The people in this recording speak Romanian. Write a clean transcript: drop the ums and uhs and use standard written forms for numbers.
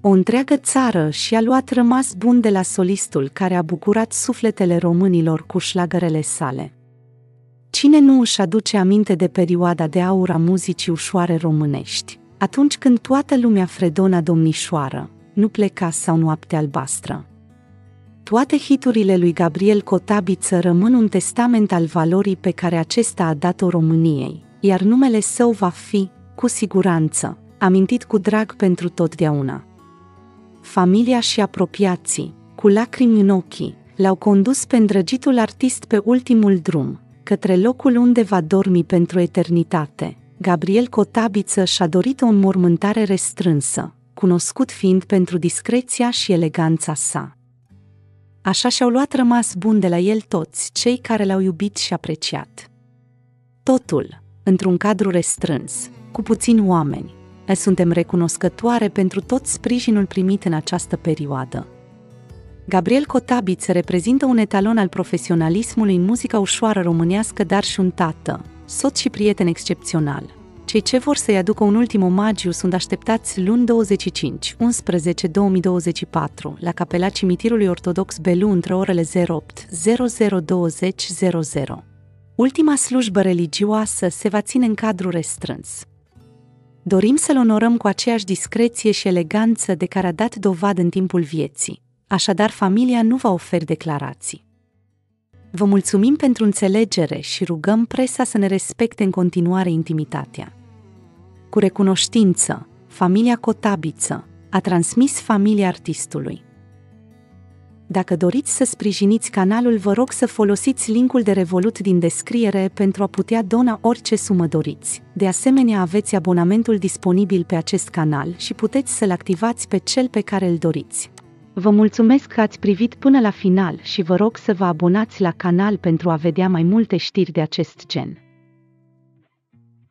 O întreagă țară și-a luat rămas bun de la solistul care a bucurat sufletele românilor cu șlagărele sale. Cine nu își aduce aminte de perioada de aur a muzicii ușoare românești, atunci când toată lumea fredona domnișoară, Nu pleca sau Noapte albastră? Toate hiturile lui Gabriel Cotabiță rămân un testament al valorii pe care acesta a dat-o României, iar numele său va fi, cu siguranță, amintit cu drag pentru totdeauna. Familia și apropiații, cu lacrimi în ochii, l-au condus pe îndrăgitul artist pe ultimul drum, către locul unde va dormi pentru eternitate. Gabriel Cotabiță și-a dorit o înmormântare restrânsă, cunoscut fiind pentru discreția și eleganța sa. Așa și-au luat rămas bun de la el toți cei care l-au iubit și apreciat. Totul, într-un cadru restrâns, cu puțini oameni. Suntem recunoscătoare pentru tot sprijinul primit în această perioadă. Gabriel Cotabiță reprezintă un etalon al profesionalismului în muzica ușoară românească, dar și un tată, soț și prieten excepțional. Cei ce vor să-i aducă un ultim omagiu sunt așteptați luni 25/11/2024 la capela Cimitirului Ortodox Belu între orele 08:00-20:00. Ultima slujbă religioasă se va ține în cadru restrâns. Dorim să-l onorăm cu aceeași discreție și eleganță de care a dat dovadă în timpul vieții, așadar familia nu va oferi declarații. Vă mulțumim pentru înțelegere și rugăm presa să ne respecte în continuare intimitatea. Cu recunoștință, familia Cotabiță a transmis familia artistului. Dacă doriți să sprijiniți canalul, vă rog să folosiți linkul de Revolut din descriere pentru a putea dona orice sumă doriți. De asemenea, aveți abonamentul disponibil pe acest canal și puteți să-l activați pe cel pe care îl doriți. Vă mulțumesc că ați privit până la final și vă rog să vă abonați la canal pentru a vedea mai multe știri de acest gen.